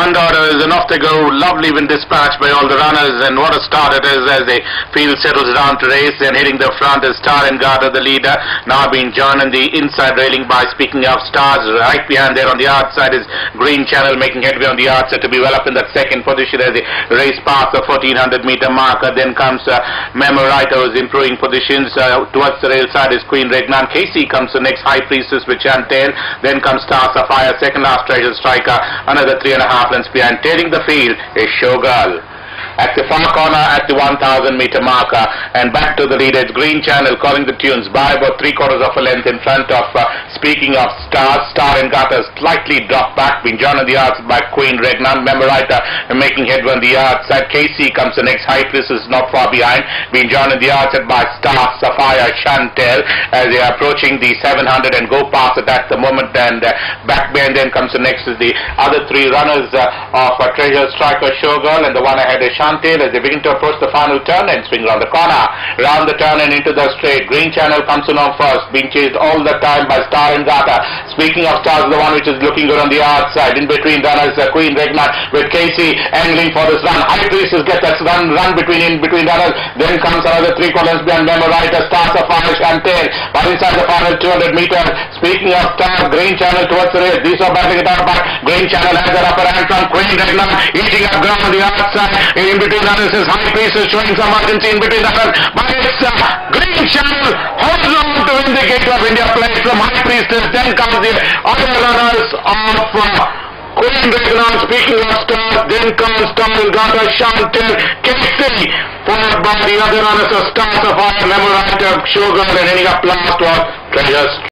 Undaughters, and off they go. Lovely win dispatch by all the runners, and what a start it is as the field settles down to race. And hitting the front is Star and Garter, the leader, now being joined on the inside railing by, speaking of Stars, right behind there on the outside is Green Channel, making headway on the outside to be well up in that second position as the race past the 1400-meter marker. Then comes Memorito, who's improving positions. Towards the rail side is Queen Regnan. Casey comes the next, High Priestess with Chantel. Then comes Star Sapphire, second last Treasure Striker, another 3.5 lengths behind. Tailing the field is Showgirl. At the far corner at the 1000-meter marker, and back to the lead, it's Green Channel calling the tunes by about 3/4 of a length in front of, speaking of Stars, Star and Garter slightly dropped back, being joined on the outside by Queen Regnan. Memorita making headway on the outside. Casey comes the next, High Priestess is not far behind, being joined on the outside by Star, Sapphire, Chantel as they are approaching the 700 and go past it at the moment. And back behind then comes the next is the other three runners of Treasure Striker, Showgirl, and the one ahead is Chantel as they begin to approach the final turn and swing around the corner. Round the turn and into the straight. Green Channel comes in on first, being chased all the time by Star and Garter. Speaking of Stars, the one which is looking good on the outside. In between runners, Queen Regnan with Casey angling for this run. High Priestess gets that run between runners. Then comes another 3/4 lengths behind Memorita, Star Sapphire, Chantel. But inside the final 200 meters. Speaking of Stars, Green Channel towards the race. These are battling it out back. Green Channel has that upper hand from Queen Regnan, eating up ground on the outside. In between runners is High Priestess showing some urgency in between runners, but it's Green Channel holds on to win the Gate of India plate from High Priestess. Then comes the other runners of Queen Regnan. Speaking of Stars, then comes Star and Garter, Chantel, Casey, followed by the other runners of Star Sapphire, Memorita, Showgirl, and ending up last was Treasure